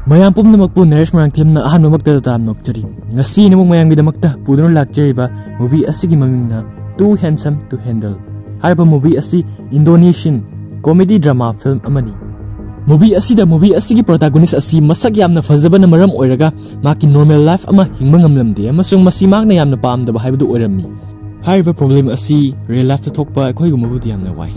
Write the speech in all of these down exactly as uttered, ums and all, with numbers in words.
mayam pumnamakpu Naresh Marangthemna ahanbamakta tam nokchari ngasi namung mayamgidamakta puduna lakchariba movie asigi mamingna Too Handsome to Handle haiba movie asi Indonesian comedy drama film amani movie asida movie asigi protagonist asi masak yamna fazabana maram oiraga maki normal life ama hingba ngamlamde amasung masi makna yamna pamdaba haibadu oirami haiba problem asi real life ta thokpa akhoi gumabudi yamna wai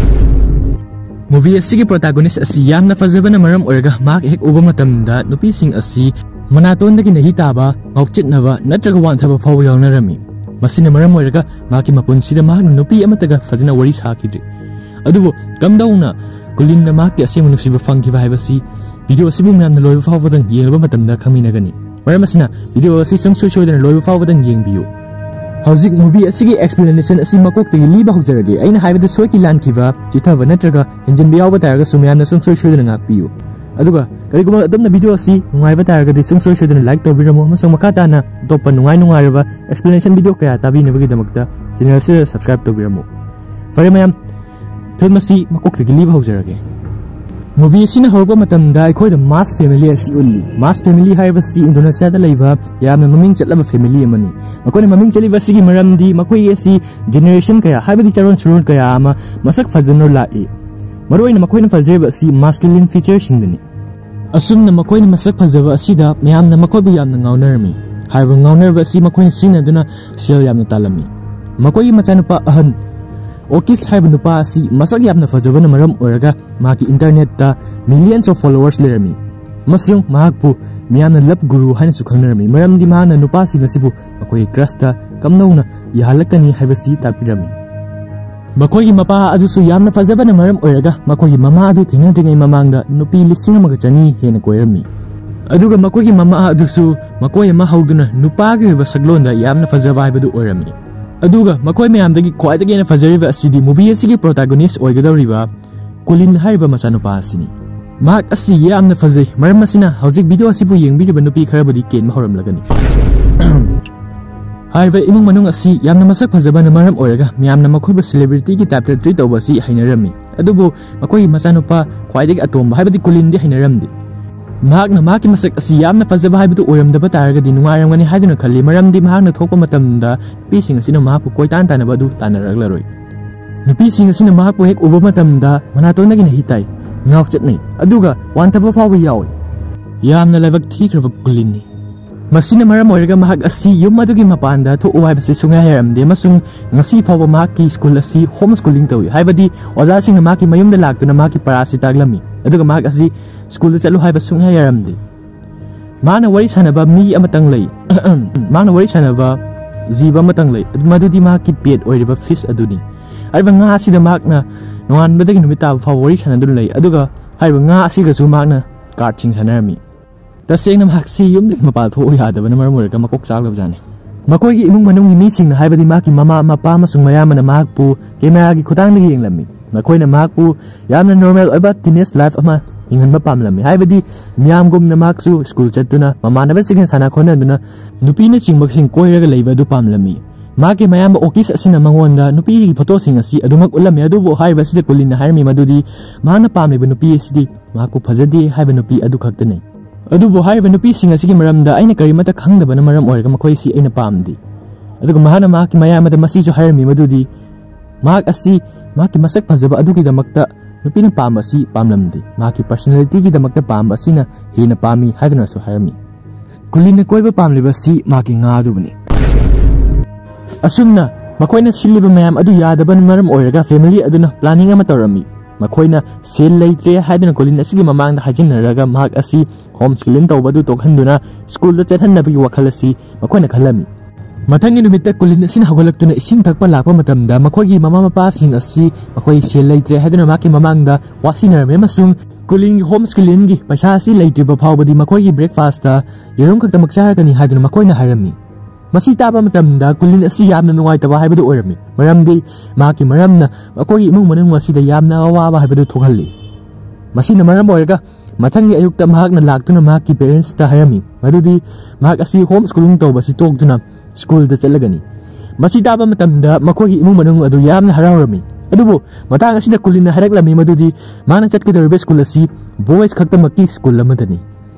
movie asigi protagonist asi yamna fazabana maram oiraga mak hek uba matamda nupi sing asi manatondagi nahi taba ngauchitnaba natraga wanthaba faw yawnarami masina maram oiraga maki mapunsida mak nupi amataga fazana wari sakidri adubo kamdauna kulin na maki asing nusiba fangkiba haibasi video asibu myamna loiba fawbadang yengraba matamda khaminagani maram asina video asi sangsoy soidana loiba fawbadang yengbiyu Hauzik movie asigi explanation asi makok tagi liba hokjarage aina haibada soiki lankiba chithaba natraga engine biyawa taraga sumyamna sungsoy soidana ngakpiyu aduga kariguma adamna video asi nungaiba taraga di sungsoy soidana like tobiramo amasang makatana topa nungai nungairaba explanation video kaya tabinabagi damakta channel se subscribe tobiramo fare mayam film asi makok tagi liba hokjarage movie asina horba matamda aikhoida mass family asi ulli mass family haibasi Indonesia da leiba yamna maming chatlaba family amani makoi maming chaliba sigi maramdi makoi asi generation kaya haibadi charon churun kaya ama masak fajano lai maroina makoi na fajreba asi masculine features singdani asumna makoi na masak fajaba asida mayamna makoi bu yamna ngaunarmi haiba ngaunarba asi makoi na sinaduna sel yamna talami makoi machanupa ahan Okis haiba nupa asi masak yamna fajabana maram oiraga maki internet ta millions of followers lerami masung mahakpu miyamna love guru haina su khangnerami maramdi mahana nupa si nasibu makoi crush ta kamnauna yahalakani haibasi tapirami makoi mapa adusu yamna fajabana maram oiraga makoi mama adu thengadringai mamangda nupi lising amaga chani hena koirami aduga makoi mama adusu makoi ma hauduna nupa gi basaglonda yamna fajaba haibadu oirami aduga makoi mayamdagi khwaidagi na fajariba asidi movie asigi protagonist oigadoriba Kulin haiba machanupa asini mak asi yamna fajai maram asina hauzik video asibu yengbiriba nupi kharabudi ken mahoramlagani haiba imung manung asi yamna masak fajabana maram oiraga miyamna makhoiba celebrity gi type treat tawbasi hainarami adubu makoi machanupa khwaidagi atomba haibadi Kulin di hainaramdi mahakna maki masak asi yamna fajaba haibadu oiramdaba taragadi nungairamgani haiduna khalli maramdi mahakna thokpa matamda nupising asina mahakpu koitan tanaba adu tanaraglaroi nupising asina mahakpu hek uba matamda manatondagi nahi tai ngawchatnai aduga wanthaba fawba yawi yamna laibak thikraba Kulinni masina maram oiraga mahak asi yum adugi mapanda thoku haibasi sungai haramde masung ngasi fawba mahakki school asi homeschooling tawi haibadi oja singna mahakki mayumda laktuna mahakki parasi taglami aduga mahak asi school chalu haiba sungai yaramdi mana wari sanaba mi amatang lei mana wari sanaba jiba amatang lei madudi mahakki pet oiriba fish aduni haiba nga asida mahakna nongan badagi numita fa wari sanadun lei aduga haiba nga asiga su mahakna card ching sanarami tasengna mahaksi yumdik mapal tho yadabana maramurga makok chaglabjani makoi gi imung manung gi mi singna haibadi mahakki mama mapa masung mayamana mahakpu camera gi khutangdagi yenglami makoina mahakpu yamna normal oiba teenage life ama ingan mapamlami haibadi miyamgum na maksu school chatuna mamana basing sana khona duna nupi na chingbaksing koiraga leiba du pamlami maki mayam okis asina mangonda nupi gi photo sing asi adumak ulami adubo haiba sida Kulin harmi madudi mana pamiba nupi sidi maku phajadi haiba nupi adu khaktane adubo haiba nupi sing asigi maramda aina karimata khangdabana maram oiraga makoi si aina pamdi aduga mahana maki mayamada masisu harmi madudi mak asi maki masak phajaba adugi damakta nupina pamba si pamlamdi maki personality gi damakta pamba sina hina pami haiduna so harmi Kulin koiba pamliba si maki nga adubni asumna makoina siliba mayam adu yadaban maram oiraga family aduna planning ama torami makoina sel leitre haiduna Kulin asigi mamangda hajinaraga mak asi homeschooling tawbadu tokhanduna school da chathannabi wakhal asi makoina khalami Mathangi numita Kulin asina hagolaktuna ising thakpa lakpa matamda makhoigi mama mapa sing asi makhoi sel leitre haduna maki mamangda wasinarme masung Kulin gi homeschooling gi paisa asi leitriba phawbadi makhoigi breakfast ta yerum khakta makcharagani haduna makoina harami masi taba matamda Kulin asi yamna nungaitaba haibadu oirami maramdi maki maramna makhoigi imung manung asida yamna awaba haibadu thokhalli masina maram oiraga mathangi ayukta mahakna laktuna mahakki parents ta harami madudi mahak asi homeschooling tawbasi tokduna school da chalagani masi taba matamda makhogi imung manung adu yamna harawrami adubu matang asida Kulin haraklami madudi mana chatkadoriba school asi boys khaktamakki school amadani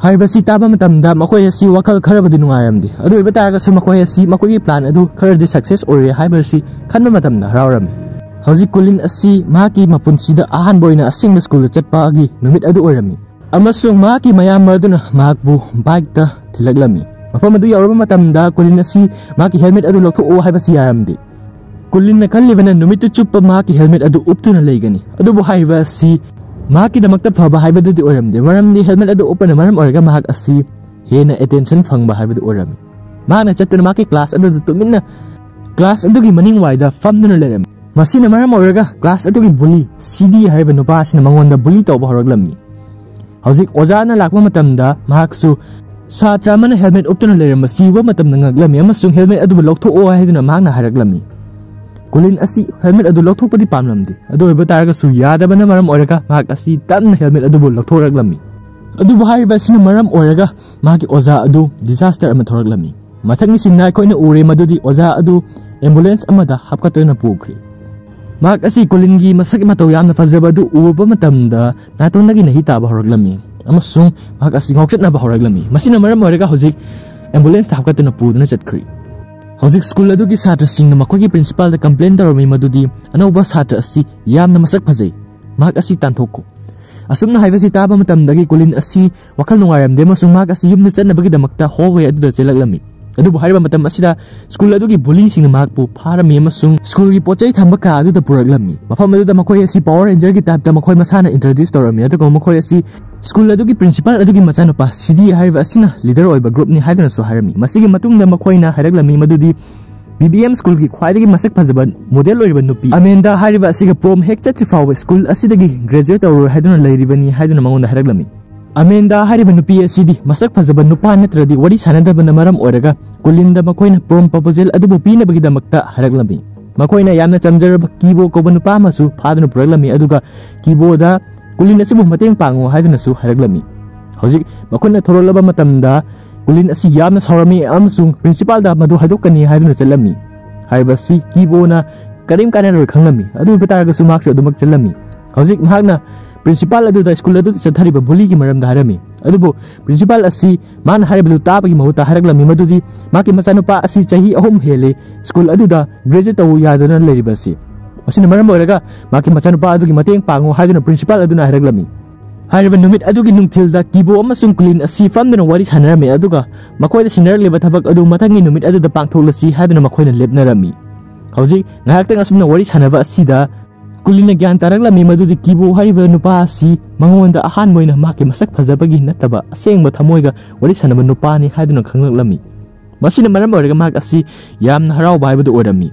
हाइबसी ताबा मतमदा मखोय असि वखल खरबदि नुंगायमदि अदु इबा तारगसु मखोय असि मखोयगी plan अदु खरदि success ओरे हाइबसी खनबा मतमदा रावरम हौजिक कुलिन असि माकी मपुनसिदा Ahaan बोइना using school चटपागी नुमित अदु ओरमी अमसुंग माकी मयाम मदुना माकबु bike ता थिलगलमी मफम अदु यावरबा मतमदा कुलिन असि माकी हेलमेट अदु लौथो हाइबसी यारमदि कुलिन खल्लिबना नुमित चुप्पा माकी हेलमेट अदु उपतुना लेगनी अदुबु हाइबसी माकी दमकता फबा हाइबदुदि ओरमदे मरमदि हेलमेट अदु ओपन मरम ओरगा माक असि हेना अटेंशन फंगबा हाइबदु ओरमी माना चत्तुना माकी क्लास अदु तुमिन्ना क्लास अदुगी मनिंग वाइदा फमदुना लेरम मसीना मरम ओरगा क्लास अदुगी बुली सीडी हाइबा नुपासिना मंगोंदा बुली तौबा हरगलमी हौजिक ओजाना लाकबा मतमदा माकसु सात्रा मन हेलमेट उपतुना लेरम सीबा मतमदा ngagलमी अमसुंग हेलमेट अदु लौथोओ हाइदुना माकना हारगलमी कुलिन असि हेलमेट अदु लौथोपदि पामलमदि अदु इबा तारगसु यादबना मरम ओरगा माक असि तन हेलमेट अदु लौथोरगलमी अदु हाइबसिना मरम ओरगा माकी ओजा अदु डिजास्टर अमा थोरगलमी मथंगि सिन्ना कोइना उरे मदुदि ओजा अदु एम्बुलेंस अमदा हपकतोना पुख्रि माक असि कुलिनगी मसक मतौ यामना फजबदु उबा मतमदा नातोनगी नहि ताबा हरगलमी अमसुंग माक असि ngokchatna हरगलमी मसिना मरम ओरगा होजिक एम्बुलेंस ता हपकतोना पुदुना चटख्रि हौजिक स्कूल अदुगी छात्र सिंह मखोगी प्रिंसिपल दा कंप्लेन तौरमी मदुदी अनौबा छात्र असि यामना मसक फजै माक असि तांथोको असुमना हाइबसि ताबा मतमदगी कुलिन असि वखल नुंगायमदे मसुंग माक असि युमना चन्नबगी दमकता होवे अदुदा चेलगलमी अदुबु हाइबा मतम असिदा स्कूल अदुगी बुली सिंह माकपु फारमी मसुंग स्कूल गी पोचै थंबा का अदुदा पुरगलमी मफम अदुदा मखोय असि पावर रेंजर गी टाइप दा मखोय मसाना इंट्रोड्यूस तौरमी अदुगा मखोय असि स्कूल अदुगी प्रिंसिपल अदुगी मचानुपा सीडी हाइबा असिना लीडर ओइबा ग्रुप नि हाइदना सो हारमी मसिगी मतुंगदा मखोयना हारगलमी मदुदी बीबीएम स्कूल की ख्वाइदगी मसक फजबा मॉडल ओइबा नुपी अमेंदा हारिबा असिगा प्रोम हेक चत्रि फाव स्कूल असिदगी ग्रेजुएट और हाइदना लैरिबनी हाइदना मंगोंदा हारगलमी अमेंदा हारिबा नुपी असिदी मसक फजबा नुपा नत्रदी वडी सानदबना मरम ओरगा कुलिंदा मखोयना प्रोम प्रपोजल अदुबु पीनबगी दमकता हारगलमी मखोयना यामना चमजरब कीबो कोबा नुपा मसु फादना पुरगलमी अदुगा कीबोदा कुलिन असिबु मतेंग पांगो हाइदनासु हारगलमी हौजिक मखोयना थोरलबा मतमदा कुलिन असि यामना सौरमी अमसुंग प्रिंसिपल दा मदु हाइदोकनी हाइदना चलमी हाइबसि कीबोना करीम कानेर खंगलमी अदु बतारगसु मार्क्स अदुमक चलमी हौजिक महागना प्रिंसिपल अदु दा स्कूल अदु चथरिबा बुली की मरम दारमी अदुबो प्रिंसिपल असि मान हाइबलु ताबगी महुता हारगलमी मदुदी माकी मचानुपा असि चही अहुम हेले स्कूल अदु दा ग्रेजुएट तौ यादना लेरिबसि असिना मरम ओरगा माकी मचानुपा अदुगी मतेंग पांगो हाइदना प्रिंसिपल अदुना हारगलमी हाइबा नुमित अदुगी नुंगथिलदा कीबो अमसुंग कुलिन असि फमदना वरी सानरमी अदुगा मखोयदा सिनर लेबा थबक अदु मथंगी नुमित अदुदा पांगथोलसि हाइदना मखोयना लेबनरमी हौजिक ngahakta asumna wari sanaba asida kulina gyan taraglami madudi kibo haiba nupa asi mangonda ahan moina maki masak phajabagi nataba asengba thamoiga wari sanaba nupa ni haiduna khanglaklami masina maram orega mak asi yamna harau baibadu orami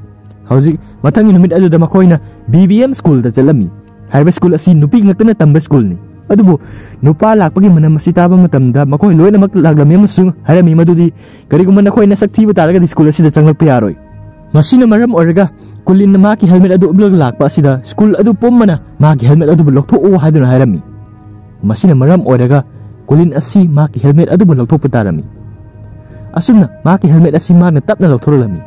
hauji mathangi numit aduda makoina bbm school da chalami haiba school asi nupi ngakna tamba school ni adubu nupa lakpagi manam asi taba matamda makoi loina mak laglami amasung harami madudi kariguma nakoina sakthi bataraga school asi da changlak yaroi masina maram orega kulin maki helmet adu ublag lakpa asida school adu pommana maki helmet adu lokto o haiduna hairami masina maram orega kulin asi maki helmet adu lokto patarami asumna maki helmet asi magna tapna loktorolami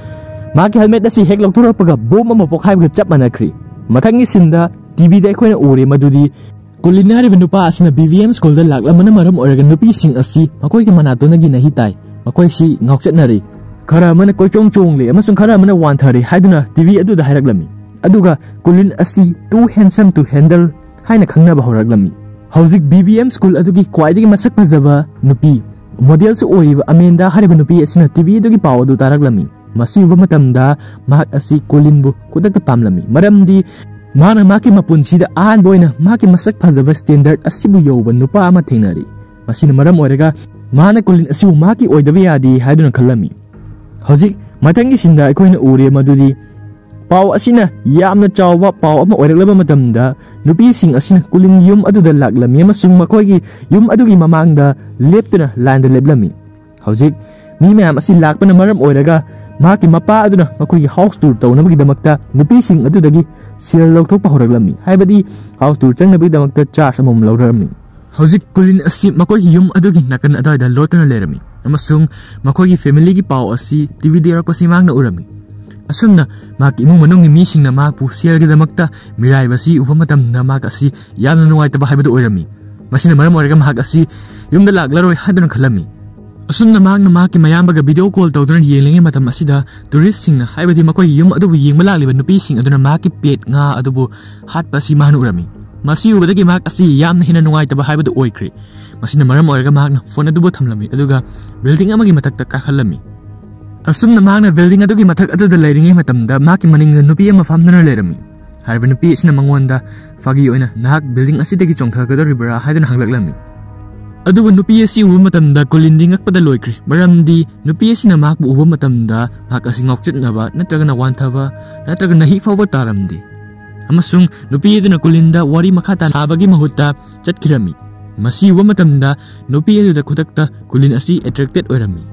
maki helmet asi hek loktorapaga bom ama pok haibga chap manakri mathangi sinda tv da khoina ore madudi kulinari nupa asina bvm school da laklamana maram orega nupi sing asi makoi ke manatona gi nahi tai makoi si ngokchatnari खरा मन कोई चोंग चोंग ले अमसुंग खरा मन वान थरे हाइदुना TV अदु दा हाइरगलमी अदुगा कुलिन असि टू हैंडसम टू हैंडल हाइना खंगना बहरगलमी हौजिक बीबीएम स्कूल अदुगी क्वाइदगी मसक फजबा नुपी मॉडल से ओइबा अमेंदा हारिबा नुपी असिना टीवी अदुगी पाव अदु तारगलमी मसिबा मतमदा माक असि कुलिनबु कुदक पामलमी मरमदी माना माकी मपुनसिदा आन बोइना माकी मसक फजबा स्टैंडर्ड असिबु यौबा नुपा अमा थेंगनरी मसिना मरम ओइरगा माना कुलिन असिबु माकी ओइदबा यादी हाइदुना खलमी हौजिक मथंगी सिंदा अखोइना उरे मदुदी पाव असिना यामना चावबा पाव अमा ओइरगलबा मतमदा नुपी सिंग असिना कुलिन युम अदुदा लाक्लमी अमसुंग मखोइगी युम अदुगी ममांगदा लेप्तुना लाइनदा लेबलमी हौजिक मी मयाम असि लाक्पना मरम ओइरगा माकी मपा अदुना मखोइगी हाउस टूर तौनबगी दमकता नुपी सिंग अदुदगी सेल लौथोकपा होरगलमी हाइबदी हाउस टूर चंगनबगी दमकता चार्ज अमम लौरमी हौजिक कुलिन असि मखोइगी युम अदुगी नाकन अदाइदा लोटना लेरमी अमसुंग मखोइगी फैमिली की पाव असि टीवी देरपसि मांगना उरमी असुमना माकी इमुंग मनुंगी मीसिंगना माकपु शेयरगी दमकता मिराइबसि उबा मतमना माक असि यामना नुवाइतबा हाइबदु ओइरमी मसिना मरम ओइरगा माक असि ꯌꯨꯝꯗ ꯂꯥꯛꯂꯔꯣꯏ ꯍꯥꯏꯗꯨꯅ ꯈꯜꯂꯝꯃꯤ꯫ ꯑꯁꯨꯝꯅ ꯃꯍꯥꯛꯅ ꯃꯍꯥꯛꯀꯤ ꯃꯌꯥꯝꯕꯒ ꯚꯤꯗꯤꯑꯣ ꯀꯣꯜ ꯇꯧꯗꯨꯅ ꯌꯦꯡꯂꯤꯉꯩ ꯃꯇꯝ ꯑꯁꯤꯗ ꯇꯨꯔꯤꯁꯁꯤꯡꯅ ꯍꯥꯏꯕꯗꯤ ꯃꯈꯣꯏꯒꯤ ꯌꯨꯝ ꯑꯗꯨꯕꯨ ꯌꯦꯡꯕ ꯂꯥꯛꯂꯤꯕ ꯅꯨꯄꯤꯁꯤꯡ ꯑꯗꯨꯅ ꯃꯍꯥꯛꯀꯤ ꯄꯦꯠ ꯉꯥ ꯑꯗꯨꯕꯨ ꯍꯥꯠꯄ ꯑꯁꯤ ꯃꯍꯥꯛꯅ ꯎꯔꯝꯃꯤ꯫ ꯃꯁꯤ ꯎꯕꯗꯒꯤ ꯃꯍꯥꯛ ꯑꯁꯤ ꯌꯥꯝꯅ ꯍꯦꯟꯅ ꯅꯨꯡꯉꯥꯏꯇꯕ ꯍꯥꯏꯕꯗꯨ ꯑꯣꯏꯈ꯭ꯔꯦ꯫ ꯃꯁꯤꯅ ꯃꯔꯝ ꯑꯣꯏꯔꯒ ꯃꯍꯥꯛꯅ ꯐꯣꯟ ꯑꯗꯨꯕꯨ ꯊꯝꯂꯝꯃꯤ ꯑꯗꯨꯒ ꯕꯤꯜꯗꯤꯡ ꯑꯃꯒꯤ ꯃꯊꯛꯇ ꯀꯥꯈꯠꯂꯝꯃꯤ꯫ ꯑꯁꯨꯝꯅ ꯃꯍꯥꯛꯅ ꯕꯤꯜꯗꯤꯡ ꯑꯗꯨꯒꯤ ꯃꯊꯛ ꯑꯗꯨꯗ ꯂꯩꯔꯤꯉꯩ ꯃꯇꯝꯗ ꯃꯍꯥꯛꯀꯤ ꯃꯅꯤꯡꯗ ꯅꯨꯄꯤ ꯑꯃ ꯐꯝꯗꯨꯅ ꯂꯩꯔꯝꯃꯤ꯫ ꯍꯥꯏꯔꯤꯕ ꯅꯨꯄꯤ ꯑꯁꯤꯅ ꯃꯉꯣꯟꯗ ꯐꯥꯒꯤ ꯑꯣꯏꯅ ꯅꯍꯥꯛ ꯕꯤꯜꯗꯤꯡ ꯑꯁꯤꯗꯒꯤ ꯆꯣꯡꯊꯒꯗꯧꯔꯤꯕ꯭ꯔꯥ ꯍꯥꯏꯗꯨꯅ ꯍꯪꯂꯛꯂꯝꯃꯤ꯫ ꯑꯗꯨꯕꯨ ꯅꯨꯄꯤ ꯑꯁꯤ ꯎꯕ ꯃꯇꯝꯗ ꯀꯣꯂꯤꯟꯗꯤ ꯉꯛꯄꯗ ꯂꯣꯏꯈ꯭ꯔꯦ, ꯃꯔꯝꯗꯤ ꯅꯨꯄꯤ ꯑꯁꯤꯅ ꯃꯍꯥꯛꯄꯨ ꯎꯕ ꯃꯇꯝꯗ ꯃꯍꯥꯛ ꯑꯁꯤ ꯉꯥꯎꯆꯠꯅꯕ ꯅꯠꯇ꯭ꯔꯒꯅ ꯋꯥꯟꯊꯕ ꯅꯠꯇ꯭ꯔꯒ ꯅꯍꯤ ꯐꯥꯎꯕ ꯇꯥꯔꯝꯗꯦ꯫ ꯑꯃꯁꯨꯡ ꯅꯨꯄꯤ ꯑꯗꯨꯅ ꯀꯣꯂꯤꯟꯗ ꯋꯥꯔꯤ ꯃꯈꯥ ꯇꯥꯅ ꯁꯥꯕꯒꯤ ꯃꯍꯨꯠꯇ ꯆꯠꯈꯤꯔꯝꯃꯤ꯫ ꯃꯁꯤ ꯎꯕ ꯃꯇꯝꯗ ꯅꯨꯄꯤ ꯑꯗꯨꯗ ꯈꯨꯗꯛꯇ ꯀꯣꯂꯤꯟ ꯑꯁꯤ ꯑꯦꯇ꯭ꯔꯦꯛꯇꯦꯗ ꯑꯣꯏꯔꯝꯃꯤ꯫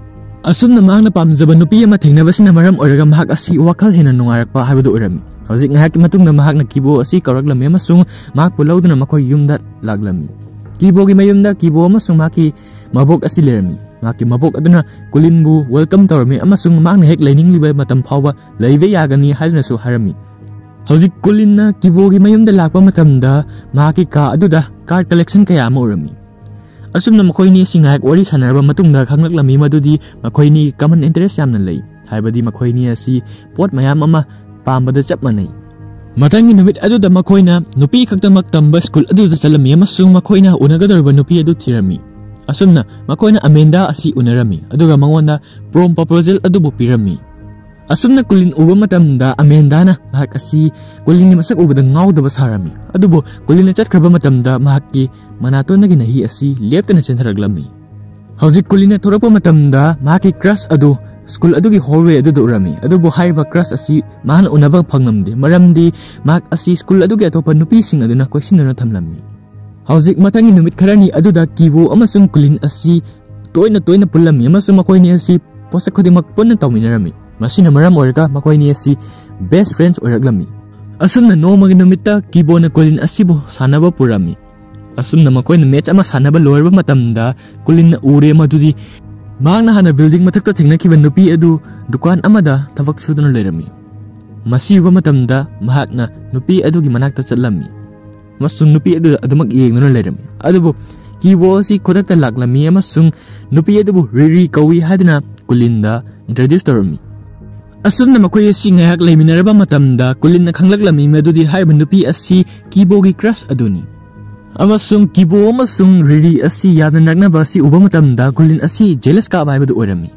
ꯑꯁꯨꯝꯅ ꯃꯍꯥꯛꯅ ꯄꯥꯝꯖꯕ ꯅꯨꯄꯤ ꯑꯃ ꯊꯦꯡꯅꯕꯁꯤꯅ ꯃꯔꯝ ꯑꯣꯏꯔꯒ ꯃꯍꯥꯛ ꯑꯁꯤ ꯋꯥꯈꯜ ꯍꯦꯟꯅ ꯅꯨꯡꯉꯥꯏꯔꯛꯄ ꯍꯥꯏꯕꯗꯨ ꯑꯣꯏꯔꯝꯃꯤ꯫ ꯍꯧꯖꯤꯛ ꯉꯥꯏꯍꯥꯛꯀꯤ ꯃꯇꯨꯡꯗ ꯃꯍꯥꯛꯅ ꯀꯤꯕꯣ ꯑꯁꯤ ꯀꯧꯔꯛꯂꯝꯃꯤ ꯑꯃꯁꯨꯡ ꯃꯍꯥꯛꯄꯨ ꯂꯧꯗꯨꯅ ꯃꯈꯣꯏ ꯌꯨꯝꯗ ꯂꯥꯛꯂꯝꯃꯤ꯫ ꯀꯤꯕꯣꯒꯤ ꯃꯌꯨꯝꯗ ꯀꯤꯕꯣ ꯑꯃꯁꯨꯡ ꯃꯍꯥꯛꯀꯤ ꯃꯕꯣꯛ ꯑꯁꯤ ꯂꯩꯔꯝꯃꯤ꯫ ꯃꯍꯥꯛꯀꯤ ꯃꯕꯣꯛ ꯑꯗꯨꯅ ꯀꯣꯂꯤꯟꯕꯨ ꯋꯦꯜꯀꯝ ꯇꯧꯔꯝꯃꯤ ꯑꯃꯁꯨꯡ ꯃꯍꯥꯛꯅ ꯍꯦꯛ ꯂꯩꯅꯤꯡꯂꯤꯕ ꯃꯇꯝ ꯐꯥꯎꯕ ꯂꯩꯕ ꯌꯥꯒꯅꯤ ꯍꯥꯏꯗꯨꯅꯁꯨ ꯍꯥꯏꯔꯝꯃꯤ꯫ ꯍꯧꯖꯤꯛ ꯀꯣꯂꯤꯟꯅ ꯀꯤꯕꯣꯒꯤ ꯃꯌꯨꯝꯗ ꯂꯥꯛꯄ ꯃꯇꯝꯗ ꯃꯍꯥꯛꯀꯤ ꯀꯥ ꯑꯗꯨꯗ ꯀꯥꯔꯗ ꯀꯂꯦꯛꯁꯟ ꯀꯌꯥ ꯑꯃ ꯎꯔꯝꯃꯤ꯫ ꯑꯁꯨꯝꯅ ꯃꯈꯣꯏꯅꯤ ꯑꯁꯤ ꯉꯥꯏꯍꯥꯛ ꯋꯥꯔꯤ ꯁꯥꯟꯅꯔꯕ ꯃꯇꯨꯡꯗ ꯈꯪꯂꯛꯂꯝꯃꯤ ꯃꯗꯨꯗꯤ ꯃꯈꯣꯏꯅꯤ ꯀꯃꯟ ꯏꯟꯇꯔꯦꯁ ꯌꯥꯝꯅ ꯂꯩ, ꯍꯥꯏꯕꯗꯤ ꯃꯈꯣꯏꯅꯤ ꯑꯁꯤ ꯄꯣꯠ ꯃꯌꯥꯝ ꯑꯃ ꯄꯥꯝꯕꯗ ꯆꯞ ꯃꯥꯟꯅꯩ꯫ ꯃꯊꯪꯒꯤ ꯅꯨꯃꯤꯠ ꯑꯗꯨꯗ ꯃꯈꯣꯏꯅ ꯅꯨꯄꯤ ꯈꯛꯇꯃꯛ ꯇꯝꯕ ꯁ꯭ꯀꯨꯜ ꯑꯗꯨꯗ ꯆꯠꯂꯝꯃꯤ ꯑꯃꯁꯨꯡ ꯃꯈꯣꯏꯅ ꯎꯅꯒꯗꯧꯔꯤꯕ ꯅꯨꯄꯤ ꯑꯗꯨ ꯊꯤꯔꯝꯃꯤ꯫ ꯑꯁꯨꯝꯅ ꯃꯈꯣꯏꯅ ꯑꯃꯦꯟꯗꯥ ꯑꯁꯤ ꯎꯅꯔꯝꯃꯤ ꯑꯗꯨꯒ ꯃꯉꯣꯟꯗ ꯄ꯭ꯔꯣꯝ ꯄ꯭ꯔꯄꯣꯖꯦꯜ ꯑꯗꯨꯕꯨ ꯄꯤꯔꯝꯃꯤ꯫ ꯑꯁꯨꯝꯅ ꯀꯣꯂꯤꯟ ꯎꯕ ꯃꯇꯝꯗ ꯑꯃꯦꯟꯗꯥꯅ ꯃꯍꯥꯛ ꯑꯁꯤ ꯀꯣꯂꯤꯟꯒꯤ ꯃꯁꯛ ꯎꯕꯗ ꯉꯥꯎꯗꯕ ꯁꯥꯔꯝꯃꯤ꯫ ꯑꯗꯨꯕꯨ ꯀꯣꯂꯤꯟꯅ ꯆꯠꯈ꯭ꯔꯕ ꯃꯇꯝꯗ ꯃꯍꯥꯛꯀꯤ ꯃꯅꯥꯇꯣꯟꯗꯒꯤ ꯅꯍꯤ ꯑꯁꯤ ꯂꯦꯞꯇꯅ ꯆꯦꯟꯊꯔꯛꯂꯝꯃꯤ꯫ ꯍꯧꯖꯤꯛ ꯀꯣꯂꯤꯟꯅ ꯊꯣꯔꯛꯄ ꯃꯇꯝꯗ ꯃꯍꯥꯛꯀꯤ ꯀ꯭ꯔꯁ ꯑꯗꯨ ꯁ꯭ꯀꯨꯜ ꯑꯗꯨꯒꯤ ꯍꯣꯜꯋꯦ ꯑꯗꯨꯗ ꯎꯔꯝꯃꯤ꯫ ꯑꯗꯨꯕꯨ ꯍꯥꯏꯔꯤꯕ ꯀ꯭ꯔꯁ ꯑꯁꯤ ꯃꯍꯥꯛꯅ ꯎꯅꯕ ꯐꯪꯂꯝꯗꯦ, ꯃꯔꯝꯗꯤ ꯃꯍꯥꯛ ꯑꯁꯤ ꯁ꯭ꯀꯨꯜ ꯑꯗꯨꯒꯤ ꯑꯇꯣꯞꯄ ꯅꯨꯄꯤꯁꯤꯡ ꯑꯗꯨꯅ ꯀꯣꯏꯁꯤꯟꯗꯨꯅ ꯊꯝꯂꯝꯃꯤ꯫ ꯍꯧꯖꯤꯛ ꯃꯊꯪꯒꯤ ꯅꯨꯃꯤꯠ ꯈꯔꯅꯤ ꯑꯗꯨꯗ ꯀꯤꯕꯣ ꯑꯃꯁꯨꯡ ꯀꯣꯂꯤꯟ ꯑꯁꯤ ꯇꯣꯏꯅ ꯇꯣꯏꯅ ꯄꯨꯜꯂꯝꯃꯤ ꯑꯃꯁꯨꯡ ꯃꯈꯣꯏꯅꯤ ꯑꯁꯤ ꯄꯣꯠꯁꯛ ꯈꯨꯗꯤꯡꯃꯛ ꯄꯨꯟꯅ ꯇꯧꯃꯤꯟꯅꯔꯝꯃꯤ꯫ ꯃꯁꯤꯅ ꯃꯔꯝ ꯑꯣꯏꯔꯒ ꯃꯈꯣꯏꯅꯤ ꯑꯁꯤ ꯕꯦꯁ ꯐ꯭ꯔꯦꯟड्स ꯑꯣꯏꯔꯛꯂꯝꯃꯤ꯫ ꯑꯁꯨꯝꯅ ꯅꯣꯡꯃꯒꯤ ꯅꯨꯃꯤꯠꯇ ꯀꯤꯕꯣꯅ ꯀꯣꯂꯤꯟ ꯑꯁꯤꯕꯨ ꯁꯥꯟꯅꯕ ꯄꯨꯔꯝꯃꯤ꯫ ꯑꯁꯨꯝꯅ ꯃꯈꯣꯏꯅ ꯃꯦꯠꯆ ꯑꯃ ꯁꯥꯟꯅꯕ ꯂꯣꯏꯔꯕ ꯃꯇꯝꯗ ꯀꯣꯂꯤꯟꯅ ꯎꯔꯦ ꯃꯗꯨꯗꯤ ꯃꯍꯥꯛꯅ ꯍꯥꯟꯅ ꯕꯤꯜꯗꯤꯡ ꯃꯊꯛꯇ ꯊꯦꯡꯅꯈꯤꯕ ꯅꯨꯄꯤ ꯑꯗꯨ ꯗꯨꯀꯥꯟ ꯑꯃꯗ ꯊꯕꯛ ꯁꯨꯗꯨꯅ ꯂꯩꯔꯝꯃꯤ꯫ ꯃꯁꯤ ꯎꯕ ꯃꯇꯝꯗ ꯃꯍꯥꯛꯅ ꯅꯨꯄꯤ ꯑꯗꯨꯒꯤ ꯃꯅꯥꯛꯇ ꯆꯠꯂꯝꯃꯤ ꯑꯃꯁꯨꯡ ꯅꯨꯄꯤ ꯑꯗꯨ ꯑꯗꯨꯃꯛ ꯌꯦꯡꯗꯨꯅ ꯂꯩꯔꯝꯃꯤ꯫ ꯑꯗꯨꯕꯨ ꯀꯤꯕꯣ ꯑꯁꯤ ꯈꯨꯗꯛꯇ ꯂꯥꯛꯂꯝꯃꯤ ꯑꯃꯁꯨꯡ ꯅꯨꯄꯤ ꯑꯗꯨꯕꯨ ꯔꯤꯔꯤ ꯀꯧꯏ ꯍꯥꯏꯗꯨꯅ ꯀꯣꯂꯤꯟꯗ ꯏꯟꯇ꯭ꯔꯣꯗ꯭ꯌꯨꯁ ꯇꯧꯔꯝꯃꯤ꯫ ꯑꯁꯨꯝꯅ ꯃꯈꯣꯏ ꯑꯁꯤ ꯉꯥꯏꯍꯥꯛ ꯂꯩꯃꯤꯟꯅꯔꯕ ꯃꯇꯝꯗ ꯀꯣꯂꯤꯟꯅ ꯈꯪꯂꯛꯂꯝꯃꯤ ꯃꯗꯨꯗꯤ ꯍꯥꯏꯔꯤꯕ ꯅꯨꯄꯤ ꯑꯁꯤ ꯀꯤꯕꯣꯒꯤ ꯀ꯭ꯔꯁ ꯑꯗꯨꯅꯤ꯫ ꯑꯃꯁꯨꯡ ꯀꯤꯕꯣ ꯑꯃꯁꯨꯡ ꯔꯤꯔꯤ ꯑꯁꯤ ꯌꯥꯝꯅ ꯅꯛꯅꯕ ꯑꯁꯤ ꯎꯕ ꯃꯇꯝꯗ ꯀꯣꯂꯤꯟ ꯑꯁꯤ ꯖꯦꯂꯁ ꯀꯥꯕ ꯍꯥꯏꯕꯗꯨ ꯑꯣꯏꯔꯝꯃꯤ꯫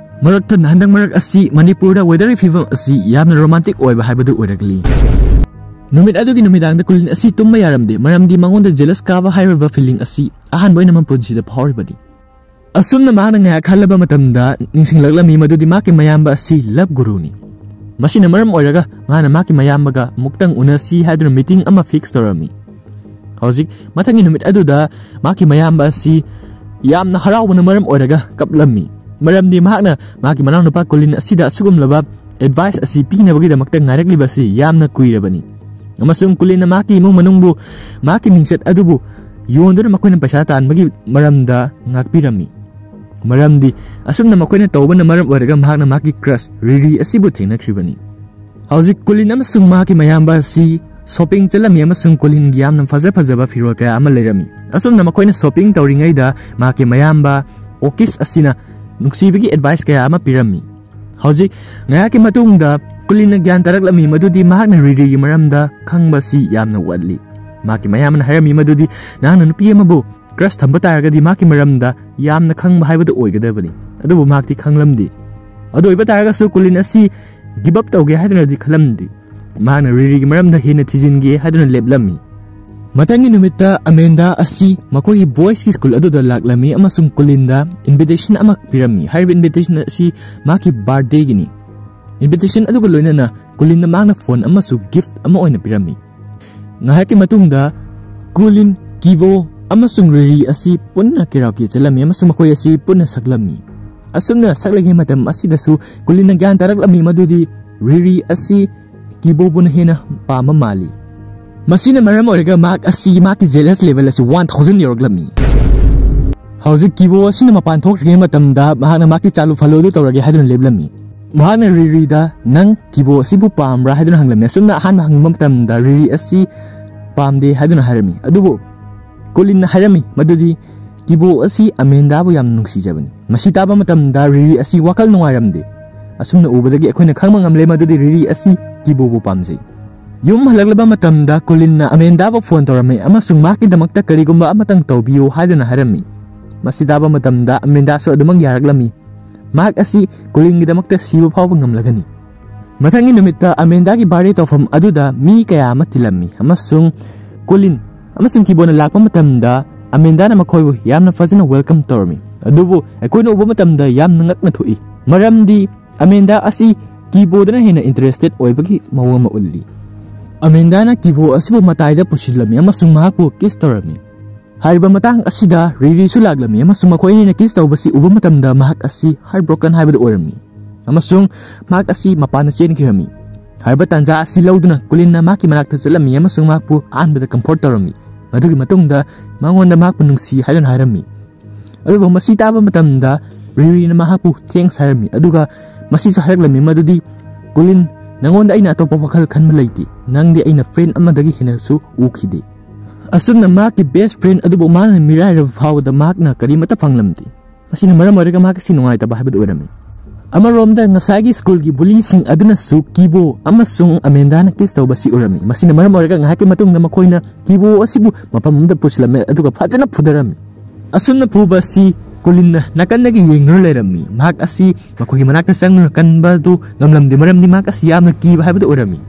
ꯃꯔꯛꯇ ꯍꯟꯗꯛ ꯃꯔꯛ ꯑꯁꯤ ꯃꯅꯤꯄꯨꯔꯗ ꯋꯦꯗꯔꯒꯤ ꯐꯤꯚꯝ ꯑꯁꯤ ꯌꯥꯝꯅ ꯔꯣꯃꯥꯟꯇꯤꯛ ꯑꯣꯏꯕ ꯍꯥꯏꯕꯗꯨ ꯑꯣꯏꯔꯛꯂꯤ꯫ ꯅꯨꯃꯤꯠ ꯑꯗꯨꯒꯤ ꯅꯨꯃꯤꯗꯥꯡꯗ ꯀꯣꯂꯤꯟ ꯑꯁꯤ ꯇꯨꯝꯕ ꯌꯥꯔꯝꯗꯦ, ꯃꯔꯝꯗꯤ ꯃꯉꯣꯟꯗ ꯖꯦꯂꯁ ꯀꯥꯕ ꯍꯥꯏꯔꯤꯕ ꯐꯤꯂꯤꯡ ꯑꯁꯤ ꯑꯍꯥꯟꯕ ꯑꯣꯏꯅ ꯃꯄꯨꯟꯁꯤꯗ ꯐꯥꯎꯔꯤꯕꯅꯤ꯫ ꯑꯁꯨꯝꯅ ꯃꯍꯥꯛꯅ ꯉꯥꯏꯍꯥꯛ ꯈꯜꯂꯕ ꯃꯇꯝꯗ ꯅꯤꯡꯁꯤꯡꯂꯛꯂꯝꯃꯤ ꯃꯗꯨꯗꯤ ꯃꯍꯥꯛꯀꯤ ꯃꯌꯥꯝꯕ ꯑꯁꯤ ꯂꯚ ꯒꯨꯔꯨꯅꯤ꯫ ꯃꯁꯤꯅ ꯃꯔꯝ ꯑꯣꯏꯔꯒ ꯃꯍꯥꯛꯅ ꯃꯍꯥꯛꯀꯤ ꯃꯌꯥꯝꯕꯒ ꯑꯃꯨꯛꯇꯪ ꯎꯅꯁꯤ ꯍꯥꯏꯗꯨꯅ ꯃꯤꯇꯤꯡ ꯑꯃ ꯐꯤꯛꯁ ꯇꯧꯔꯝꯃꯤ꯫ ꯍꯧꯖꯤꯛ ꯃꯊꯪꯒꯤ ꯅꯨꯃꯤꯠ ꯑꯗꯨꯗ ꯃꯍꯥꯛꯀꯤ ꯃꯌꯥꯝꯕ ꯑꯁꯤ ꯌꯥꯝꯅ ꯍꯔꯥꯎꯕꯅ ꯃꯔꯝ ꯑꯣꯏꯔꯒ ꯀꯞꯂꯝꯃꯤ, ꯃꯔꯝꯗꯤ ꯃꯍꯥꯛꯅ ꯃꯍꯥꯛꯀꯤ ꯃꯅꯥꯎꯅꯨꯄꯥ ꯀꯣꯂꯤꯟ ꯑꯁꯤꯗ ꯑꯁꯤꯒꯨꯝꯂꯕ ꯑꯦꯗꯚꯥꯏꯁ ꯑꯁꯤ ꯄꯤꯅꯕꯒꯤꯗꯃꯛꯇ ꯉꯥꯏꯔꯛꯂꯤꯕ ꯑꯁꯤ ꯌꯥꯝꯅ ꯀꯨꯏꯔꯕꯅꯤ꯫ ꯑꯃꯁꯨꯡ ꯀꯣꯂꯤꯟꯅ ꯃꯍꯥꯛꯀꯤ ꯏꯃꯨꯡ ꯃꯅꯨꯡꯕꯨ ꯃꯍꯥꯛꯀꯤ ꯃꯤꯡꯆꯠ ꯑꯗꯨꯕꯨ ꯌꯣꯟꯗꯨꯅ ꯃꯈꯣꯏꯅ ꯄꯩꯁꯥ ꯇꯥꯟꯕꯒꯤ ꯃꯔꯝꯗ ꯉꯥꯛꯄꯤꯔꯝꯃꯤ, ꯃꯔꯝꯗꯤ ꯑꯁꯨꯝꯅ ꯃꯈꯣꯏꯅ ꯇꯧꯕꯅ ꯃꯔꯝ ꯑꯣꯏꯔꯒ ꯃꯍꯥꯛꯅ ꯃꯍꯥꯛꯀꯤ ꯀ꯭ꯔꯁ ꯔꯤꯔꯤ ꯑꯁꯤꯕꯨ ꯊꯦꯡꯅꯈꯤꯕꯅꯤ꯫ ꯍꯧꯖꯤꯛ ꯀꯣꯂꯤꯟ ꯑꯃꯁꯨꯡ ꯃꯍꯥꯛꯀꯤ ꯃꯌꯥꯝꯕ ꯑꯁꯤ ꯁꯣꯄꯤꯡ ꯆꯠꯂꯝꯃꯤ ꯑꯃꯁꯨꯡ ꯀꯣꯂꯤꯟꯒꯤ ꯌꯥꯝꯅ ꯐꯖ ꯐꯖꯕ ꯐꯤꯔꯣꯜ ꯀꯌꯥ ꯑꯃ ꯂꯩꯔꯝꯃꯤ꯫ ꯑꯁꯨꯝꯅ ꯃꯈꯣꯏꯅ ꯁꯣꯄꯤꯡ ꯇꯧꯔꯤꯉꯩꯗ ꯃꯍꯥꯛꯀꯤ ꯃꯌꯥꯝꯕ ꯑꯣꯀꯤꯁ ꯑꯁꯤꯅ ꯅꯨꯡꯁꯤꯕꯒꯤ ꯑꯦꯗꯚꯥꯏꯁ ꯀꯌꯥ ꯑꯃ ꯄꯤꯔꯝꯃꯤ꯫ ꯍꯧꯖꯤꯛ ꯉꯥꯏꯍꯥꯛꯀꯤ ꯃꯇꯨꯡꯗ ꯀꯣꯂꯤꯟꯅ ꯒ꯭ꯌꯥꯟ ꯇꯥꯔꯛꯂꯝꯃꯤ ꯃꯗꯨꯗꯤ ꯃꯍꯥꯛꯅ ꯔꯤꯔꯤꯒꯤ ꯃꯔꯝꯗ ꯈꯪꯕ ꯑꯁꯤ ꯌꯥꯝꯅ ꯋꯥꯠꯂꯤ꯫ ꯃꯍꯥꯛꯀꯤ ꯃꯌꯥꯝꯕꯅ ꯍꯥꯏꯔꯝꯃꯤ ꯃꯗꯨꯗꯤ ꯅꯍꯥꯛꯅ ꯅꯨꯄꯤ ꯑꯃꯕꯨ ꯀ꯭ꯔꯁ ꯊꯝꯕ ꯇꯥꯔꯒꯗꯤ ꯃꯍꯥꯛꯀꯤ ꯃꯔꯝꯗ ꯌꯥꯝꯅ ꯈꯪꯕ ꯍꯥꯏꯕꯗꯨ ꯑꯣꯏꯒꯗꯕꯅꯤ꯫ ꯑꯗꯨꯕꯨ ꯃꯍꯥꯛꯇꯤ ꯈꯪꯂꯝꯗꯦ꯫ ꯑꯗꯨ ꯑꯣꯏꯕ ꯇꯥꯔꯒꯁꯨ ꯀꯣꯂꯤꯟ ꯑꯁꯤ ꯒꯤꯞ ꯑꯞ ꯇꯧꯒꯦ ꯍꯥꯏꯗꯨꯅꯗꯤ ꯈꯜꯂꯝꯗꯦ꯫ ꯃꯍꯥꯛꯅ ꯔꯤꯔꯤꯒꯤ ꯃꯔꯝꯗ ꯍꯦꯟꯅ ꯊꯤꯖꯤꯟꯒꯦ ꯍꯥꯏꯗꯨꯅ ꯂꯦꯞꯂꯝꯃꯤ꯫ ꯃꯊꯪꯒꯤ ꯅꯨꯃꯤꯠꯇ ꯑꯃꯦꯟꯗꯥ ꯑꯁꯤ ꯃꯈꯣꯏꯒꯤ ꯕꯣꯏꯁꯀꯤ ꯁ꯭ꯀꯨꯜ ꯑꯗꯨꯗ ꯂꯥꯛꯂꯝꯃꯤ ꯑꯃꯁꯨꯡ ꯀꯣꯂꯤꯟꯗ ꯏꯟꯚꯤꯇꯦꯁꯟ ꯑꯃ ꯄꯤꯔꯝꯃꯤ꯫ ꯍꯥꯏꯔꯤꯕ ꯏꯟꯚꯤꯇꯦꯁꯟ ꯑꯁꯤ ꯃꯍꯥꯛꯀꯤ ꯕꯥꯔꯊꯗꯦꯒꯤꯅꯤ꯫ ꯏꯟꯚꯤꯇꯦꯁꯟ ꯑꯗꯨꯒ ꯂꯣꯏꯅꯅ ꯀꯣꯂꯤꯟꯗ ꯃꯍꯥꯛꯅ ꯐꯣꯟ ꯑꯃꯁꯨꯡ ꯒꯤꯐꯠ ꯑꯃ ꯑꯣꯏꯅ ꯄꯤꯔꯝꯃꯤ꯫ ꯉꯥꯏꯍꯥꯛꯀꯤ ꯃꯇꯨꯡꯗ ꯀꯣꯂꯤꯟ, ꯀꯤꯕꯣ ꯑꯃꯁꯨꯡ ꯔꯤꯔꯤ ꯑꯁꯤ ꯄꯨꯟꯅ ꯀꯦꯔꯥꯎꯀꯦ ꯆꯠꯂꯝꯃꯤ ꯑꯃꯁꯨꯡ ꯃꯈꯣꯏ ꯑꯁꯤ ꯄꯨꯟꯅ ꯁꯛꯂꯝꯃꯤ꯫ ꯑꯁꯨꯝꯅ ꯁꯛꯂꯤꯉꯩ ꯃꯇꯝ ꯑꯁꯤꯗꯁꯨ ꯀꯣꯂꯤꯟꯅ ꯒ꯭ꯌꯥꯟ ꯇꯥꯔꯛꯂꯝꯃꯤ ꯃꯗꯨꯗꯤ ꯔꯤꯔꯤ ꯑꯁꯤ ꯀꯤꯕꯣꯕꯨꯅ ꯍꯦꯟꯅ ꯄꯥꯝꯕ ꯃꯥꯜꯂꯤ꯫ ꯃꯁꯤꯅ ꯃꯔꯝ ꯑꯣꯏꯔꯒ ꯃꯍꯥꯛ ꯑꯁꯤ ꯃꯍꯥꯛꯀꯤ ꯖꯦꯂꯁ ꯂꯦꯚꯦꯜ ꯑꯁꯤ ꯋꯥꯟ ꯊꯥꯎꯖꯟ ꯌꯧꯔꯛꯂꯝꯃꯤ꯫ ꯍꯧꯖꯤꯛ ꯀꯤꯕꯣ ꯑꯁꯤꯅ ꯃꯄꯥꯟ ꯊꯣꯛꯇ꯭ꯔꯤꯉꯩ ꯃꯇꯝꯗ ꯃꯍꯥꯛꯅ ꯃꯍꯥꯛꯀꯤ ꯆꯥꯂꯨ ꯐꯥꯂꯨ ꯑꯗꯨ ꯇꯧꯔꯒꯦ ꯍꯥꯏꯗꯨꯅ ꯂꯦꯞꯂꯝꯃꯤ꯫ ꯃꯍꯥꯛꯅ ꯔꯤꯔꯤꯗ ꯅꯪ ꯀꯤꯕꯣ ꯑꯁꯤꯕꯨ ꯄꯥꯝꯕ꯭ꯔꯥ ꯍꯥꯏꯗꯨꯅ ꯍꯪꯂꯝꯃꯤ꯫ ꯑꯁꯨꯝꯅ ꯑꯍꯥꯟꯕ ꯍꯪꯕ ꯃꯇꯝꯗ ꯔꯤꯔꯤ ꯑꯁꯤ ꯄꯥꯝꯗꯦ ꯍꯥꯏꯗꯨꯅ ꯍꯥꯏꯔꯝꯃꯤ꯫ ꯑꯗꯨꯕꯨ ꯀꯣꯂꯤꯟꯅ ꯍꯥꯏꯔꯝꯃꯤ ꯃꯗꯨꯗꯤ Kibo asi Amanda bu yam nungsijaban. Masi taba matamda Riri asi wakal nungairamde. Asumna ubadagi akoina khangma ngamle madudi Riri asi Kibo bu pamjai. Yum halaglaba matamda Colin na Amanda bu phone torame amasung maki damakta karigumba amatang tawbiyo haiduna harami. Masi taba matamda Amanda so adumang yaraglami. Mak asi Colin gi damakta siba phaw ngamlagani. Mathangi numitta Amanda gi bari tawfam aduda mi kaya matilami amasung Colin amasung Kibo na lakpa matamda Amanda na makoy yam na fazina welcome tormi. Adubo akoy na ubo matamda yam nangak na thui. Maramdi Amanda asi Kibo na hina interested oibagi mawa mauli. Amanda na Kibo asi bu matayda pusilami amasung mahakbo kiss tormi. Hariba matang asida Riri sulaglami amasung makoy ni na kiss tawbasi ubo matamda mahak asi heartbroken haibad ormi. Amasung mahak asi mapana chen kirami. Hariba tanja asi lauduna Colin na maki manakta salami amasung mahakbo anbada comfort tormi. Madugi matungda mangonda mahakpo nungsi haidun harami. Aduba masi taba matamda Riri na mahakpo thanks harami. Aduga masi sa haraglami madudi Colin nangonda ay na atopa wakal kan malayti. Nangdi ay na friend amadagi hinasu ukide. Asum na maki best friend aduba umana miray rav da mahak na karimata panglamdi. Masi na maramariga mahak sinungay taba haibad urami. Amaromda ngasagi school gi bulising aduna su Kibo amasung Amanda na kiss tawbasi urami. Masi na maramariga ngahaki matung na makoy na Kibo asibu mapamamda po sila aduga padzana pudarami. Asum na po ba si Colin na nakan nagi yengnur lerami. Mahak asi makoy manak na sang nakan ba do ngamlam di maram di mahak asi yam na Kibo haibad urami.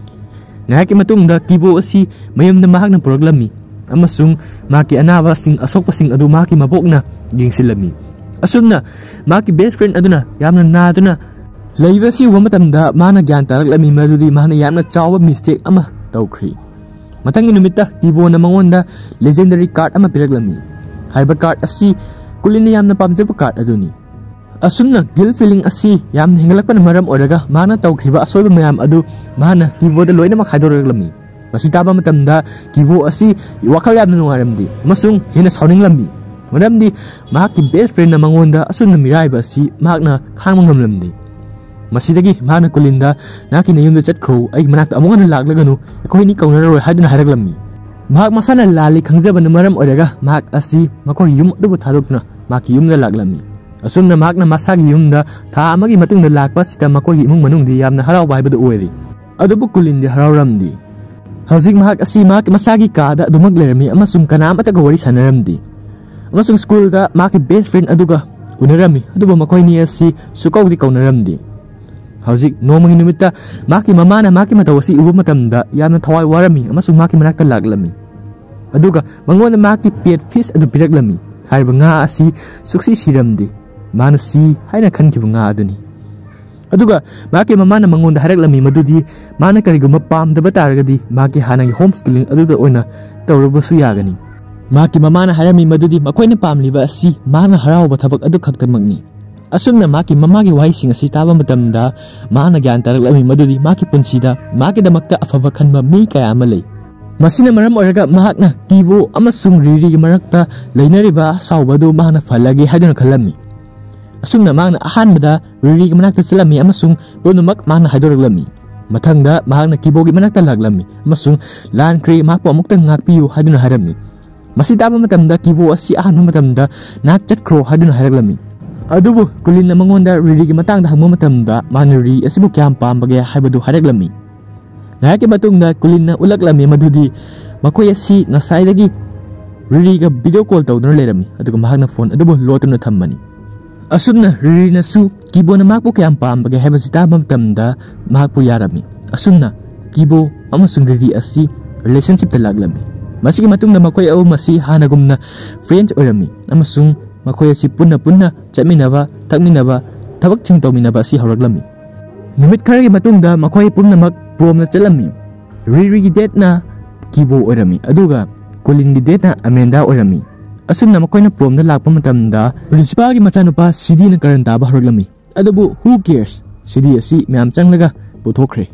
Ngahaki matung da Kibo asi mayam na mahak na proglami. Amasung maki anawa sing asok pasing adu maki mabok na ging silami. Asum na maki best friend aduna yamna na aduna leiva si uba matamda mana gyan taraglami madudi mana yamna chawa mistake ama tawkhri. Matangi numitta Kibo na mangonda legendary card ama piraglami. Haiba card asi Colin na yamna pamjaba card aduni. Asum na guilt feeling asi yamna hingalakpa na maram oraga mana tawkhriba asoyba mayam adu mana Kibo da loina makhaidoragami. Masi taba matamda Kibo asi wakal yamna nungaramdi masung hina sauning lambi. Maramdi mahak ki best friend na mangonda asun na miray ba si mahak na khangmang ngamlamdi. Masidagi mahak na Colin da naki na yumda chat crow ay manakta amongan na laglagano ako hini kaunararoy haidun na haraglami. Mahak masana lali kangjaba na maram oraga mahak asi makoy yum adubo thadok na maki yum na laglami. Asun na mahak na masagi yum da tha amagi matung na lakpa sita makoy imung manung di yam na haraw baibada uweri. Adubo Colin di haraw ramdi. Hausik mahak asi mahak masagi kada dumaglarami amasung kanam at agawari sanaramdi. Amasung school da maki best friend aduga unarami aduba makoy niya si sukaw di kaunaramdi. Hausik nomang hinumita maki mamana maki matawasi ubo matamda yamna thawai warami amasung maki manakta laglami. Aduga mangona maki pet fish adu piraglami. Hariba nga asi suksi siramdi. Mana si haina khankiba nga aduni. Aduga maki mamana mangonda haraglami madudi mana kariguma pamdaba taragadi maki hanangi homeschooling aduda oina tawrabasu yagani. Maki mamana harami madudi makoy na pamliba asi mana haraw ba thabak adu khaktamagni. Asum na maki mamagi wahising asi taba matamda mana gyan taraglami madudi maki punsida maki damakta afava khanba mi kaya amalay. Masina maram oraga mahak na Kibo amasung Riri marakta lainariba sawbado mahana falagi haiduna khalami. Asum na mahak na ahanbada Riri manakta salami amasung bonumak mahana haidoraglami. Mathangda mahak na Kibo gi manakta laglami amasung lan kri mahak po amukta ngakpiyo haiduna harami. Masi taba matamda Kibo asi ahanu matamda nak chat crow haduna haraglami. Adubo Colin na mangonda Riri gi matangda hangmo matamda mana Riri asibu kyam pambage haibadu haraglami. Ngayaki matungda Colin na ulaglami madudi makoy asi ngasaydagi Riri ga video call tawduna lerami aduga mahak na phone adubo lotum na thammani. Asum na Riri na su Kibo na mahakpo kyam pambage haibasi taba matamda mahakpo yarami. Asum na Kibo amasung Riri asi relationship talaglami. Masigi matung na makoy au masi hanagum na friends orami amasung makoy si punna punna chaminaba takminaba tabak ching tawminaba si haraglami. Numit karagi matung da makoy pumna mag prom na chalami. Riri gi date na Kibo orami aduga Colin gi date na Amanda orami. Asum na makoy na prom na lakpa matamda principal gi machanupa sidi na karantaba haraglami. Adubo who cares sidi asi mayam changlaga puthokre.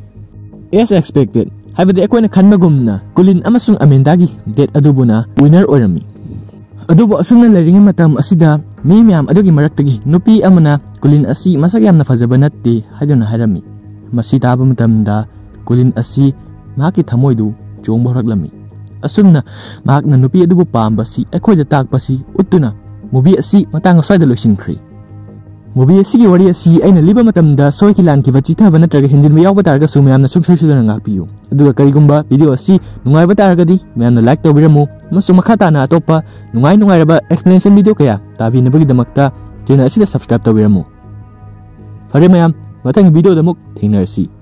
As expected haibadi akoy na khanmagum na Colin amasung Amanda gi date adubo na winner orami. Adubo asum na laringan matam asida mi miyam adugi maraktagi nupi amana Colin asi masagyam na fazaba natte haiduna harami. Masi taba matamda Colin asi maki thamoidu chongbo haraglami. Asum na mahak na nupi adubo pamba si akoy da takpa si utuna movie asi matang asai da loisinkhri movie asi gi wari asi aina liba matamda soi ki lan ki bachi tha bana traga hinjin me yaw batar ga su mayam na sung sui sudana ngak piyu aduga karigumba video asi nungai batar ga di mayam na like tawbiramu masu makhata na atopa nungai nungai raba explanation video kaya tabi na bagi damakta channel asi da subscribe tawbiramu fare mayam matang video da muk thengnar si